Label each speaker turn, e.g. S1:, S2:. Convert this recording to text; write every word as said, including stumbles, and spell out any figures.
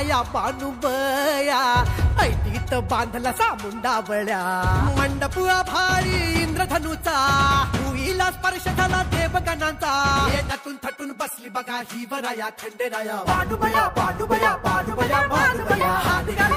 S1: या पानुबया ऐटीत बांधला सामुंडावळ्या मंडप भारी इंद्रधनुचा भुईला स्पर्श झाला देवगणांचा नटून थटून बसली बघा ही वराया खंडेराया पानुबया पानुबया पानुबया पानुबया